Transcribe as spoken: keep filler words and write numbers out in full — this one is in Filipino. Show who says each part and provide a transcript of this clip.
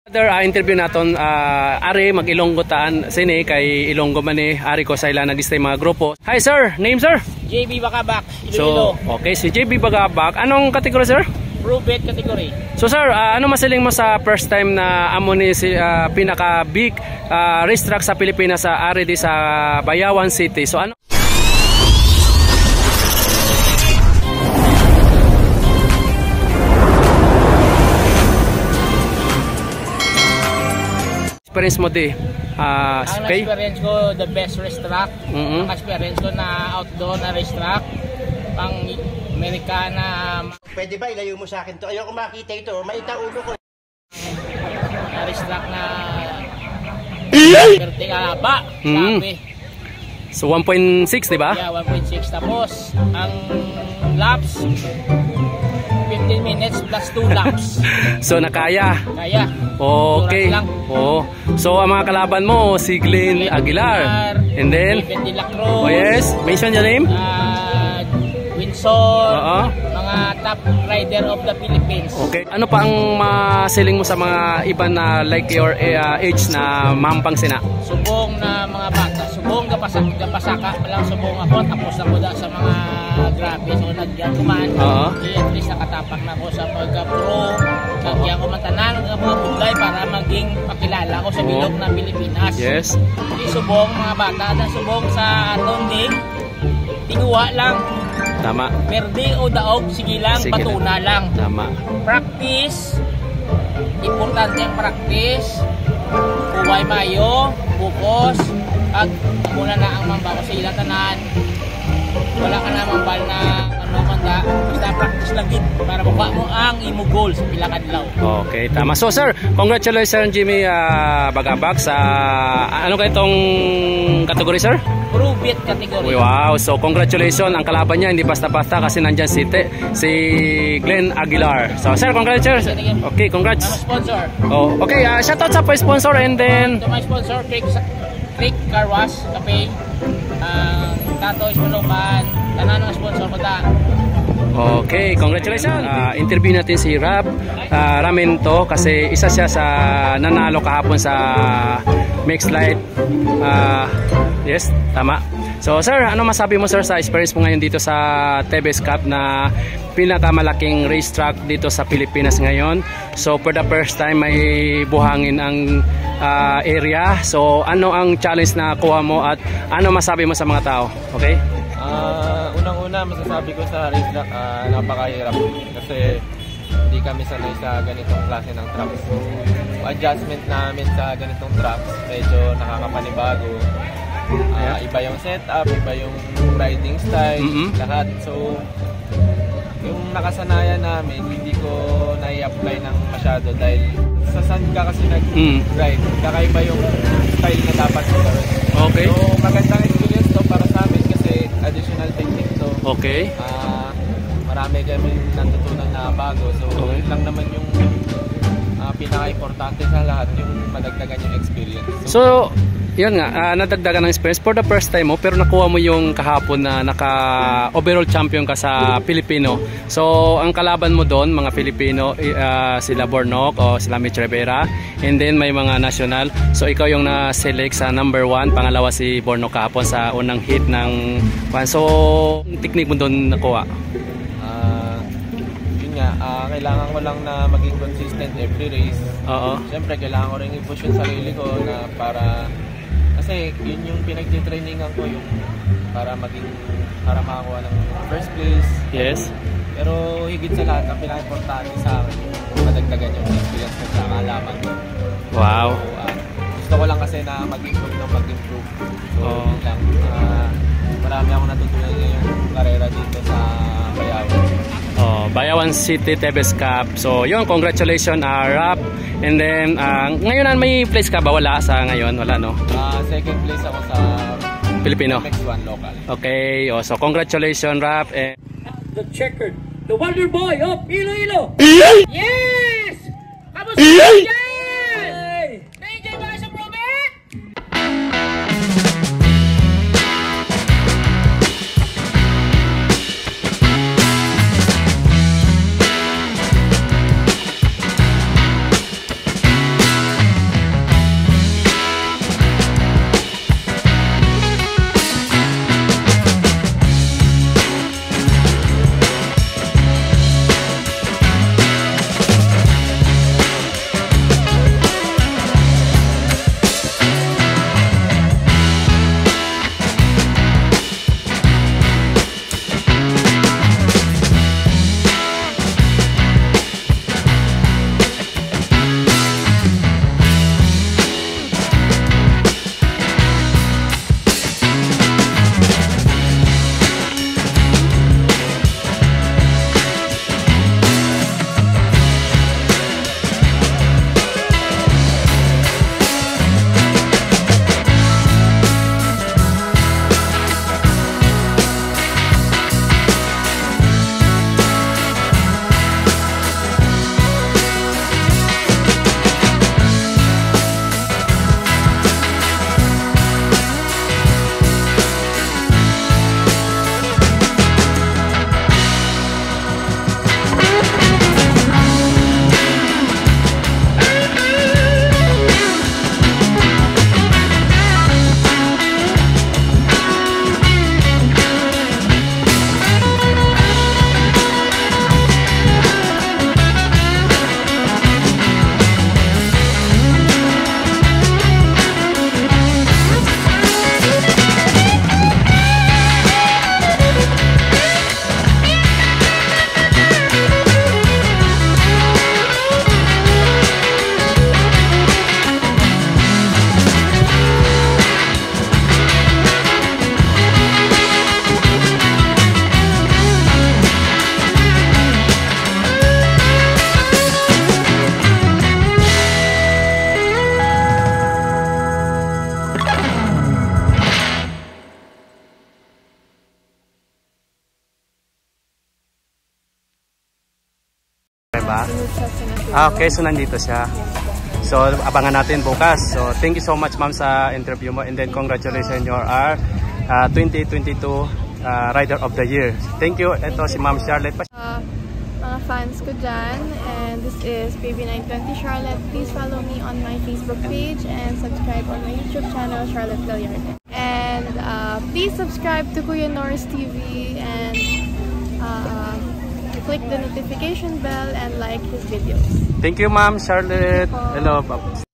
Speaker 1: Other uh, interview naton uh, Ari mag-Ilonggo taan sini kay Ilonggo man ni Ari ko sa ila nag-stay mga grupo. Hi sir, name sir?
Speaker 2: J B Bagabak, Iloilo.
Speaker 1: So, okay, si J B Bagabak. Anong category sir?
Speaker 2: Pro-bet category.
Speaker 1: So sir, uh, ano masiling mo sa first time na amo ni si uh, pinaka big uh, racetrack sa Pilipinas sa Ari di sa Bayawan City. So ano experience mo di? Uh,
Speaker 2: ang
Speaker 1: okay?
Speaker 2: experience ko, the best racetrack. Mm -hmm. Ang experience ko na outdoor na racetrack. Pang Amerikana.
Speaker 3: Pwede ba ilayo mo sa akin to? Ayoko makita ito. Maita ulo ko.
Speaker 2: Na racetrack na Verte Alaba. Sabi.
Speaker 1: So one point six, di ba?
Speaker 2: Yeah, one point six. Tapos, ang laps, fifteen minutes plus two laps.
Speaker 1: So nakaya?
Speaker 2: Kaya.
Speaker 1: Okay. Oh. So ang mga kalaban mo, si Glenn Aguilar. And then?
Speaker 2: David De La Cruz.
Speaker 1: Oh yes. Mention your name?
Speaker 2: Uh, Windsor.
Speaker 1: Oo.
Speaker 2: Mga top rider of the Philippines.
Speaker 1: Okay. Ano pa ang masiling mo sa mga iba na like your uh, age na mampang sina?
Speaker 2: Subong na mga bata. Subong gapasak, gapasaka. Walang subong ako. Tapos na ko da sa mga grabe. So nagyan ko man.
Speaker 1: Oo.
Speaker 2: At least nakatapak na ko sa pagka-pro. Nagyan ko matanan ng mga budlay para maging pakilala ko sa bilog ng Pilipinas.
Speaker 1: Yes.
Speaker 2: Di subong mga bata na subong sa atong di tiguwa lang.
Speaker 1: Tama.
Speaker 2: Perde o daog, sige lang, sige batuna lang.
Speaker 1: Tama.
Speaker 2: Practice. Importante ang practice. Huway mayo, focus. Ag muna na ang mambako sa ilang tanan. Wala ka na mambal na ano manda. Basta practice lang din para makuha mo ang imo goal sa pila kadlaw.
Speaker 1: Okay, tama. So sir, congratulations Jimmy uh, Bagabak sa uh, ano kay itong category sir?
Speaker 2: Pro-bet category.
Speaker 1: Wow, so congratulations. Ang kalaban niya hindi basta-basta kasi nandyan si, Te, si Glenn Aguilar. So sir, congratulations. Okay, congrats.
Speaker 2: I'm a sponsor.
Speaker 1: Oh, okay, uh, shout out sa pa sponsor and then
Speaker 2: to my sponsor, Creek, Creek Car Wash, Cafe, uh, Tato's Manukan, tanan ng sponsor mo ta.
Speaker 1: Okay, congratulations. Uh, interview natin si Rab uh, Ramento kasi isa siya sa nanalo kahapon sa Mixed Light. Uh, yes, tama. So sir, ano masabi mo sir sa experience mo ngayon dito sa Tebes Cup na pinakamalaking racetrack dito sa Pilipinas ngayon? So for the first time may buhangin ang uh, area. So ano ang challenge na kuha mo at ano masabi mo sa mga tao? Okay?
Speaker 4: Uh, Unang-una masasabi ko sa racetrack, uh, napakahirap kasi hindi kami sanay sa ganitong klase ng tracks. So adjustment namin sa ganitong tracks medyo nakakapanibago. Uh, iba yung setup, iba yung riding style, mm-hmm. lahat. So yung nakasanayan namin hindi ko nai-apply ng masyado dahil sa sand ka kasi nag-ride, mm. kakaiba yung style na dapat mo gawin.
Speaker 1: Okay.
Speaker 4: So magandang experience to para sa amin kasi additional technique to.
Speaker 1: Okay.
Speaker 4: Uh, marami kami natutunan na bago. So okay. lang naman yung uh, pinaka-importante sa lahat yung madagdagan yung experience. So,
Speaker 1: so yun nga, uh, nadagdagan ng experience for the first time mo pero nakuha mo yung kahapon na naka overall champion ka sa Pilipino. So ang kalaban mo doon mga Pilipino, uh, sila Bornok o sila Mitch Rivera, and then may mga national. So ikaw yung na-select sa number one, pangalawa si Bornok kahapon sa unang hit ng one. So technique mo doon nakuha?
Speaker 4: Uh, yun nga, uh, kailangan ko lang na maging consistent every race.
Speaker 1: Oo.
Speaker 4: Siyempre kailangan ko rin i-push yung sarili ko na para kasi yun yung pinag-trainingan ko yung para maging para makakuha ng first place.
Speaker 1: Yes.
Speaker 4: Pero higit sa lahat ang pinaka-importante sa akin yung madagdagan yung experience ko sa kaalaman ko.
Speaker 1: Wow.
Speaker 4: So, uh, gusto ko lang kasi na mag-improve ng mag-improve. So
Speaker 1: oh.
Speaker 4: yun lang. Uh, marami akong natutunan ngayong karera dito sa Bayawan.
Speaker 1: Oh, Bayawan City Tebes Cup. So yun, congratulations uh, Rap. And then uh, ngayon na may place ka ba? Wala sa ngayon? Wala no?
Speaker 4: Uh, second place ako sa
Speaker 1: Filipino.
Speaker 4: M X one local.
Speaker 1: Okay, oh, so congratulations Rap. And
Speaker 2: the checkered, the wonder boy of Iloilo. Yes! Kamusta yan? Na-enjoy ba sa Pro-bet?
Speaker 5: Quezon.
Speaker 1: Ah, okay, so nandito siya. So, abangan natin bukas. So, thank you so much, ma'am, sa interview mo. And then, congratulations, you are uh, twenty twenty-two uh, Rider of the Year. Thank you. Ito si Ma'am Charlotte.
Speaker 5: Uh, mga fans ko dyan, and this is B B nine twenty Charlotte. Please follow me on my Facebook page and subscribe on my YouTube channel, Charlotte Villarde. And uh, please subscribe to Kuya Norris T V and uh, click the notification bell and like his videos.
Speaker 1: Thank you, Ma'am Charlotte. Hello.